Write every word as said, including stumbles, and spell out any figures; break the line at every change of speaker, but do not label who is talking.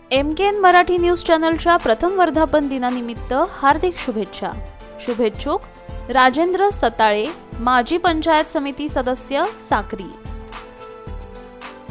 M K N Marathi news चॅनलच्या प्रथम वर्धापन दिनानिमित्त हार्दिक शुभेच्छा। शुभेच्छुक राजेंद्र सताळे, माजी पंचायत समिती सदस्य साक्री।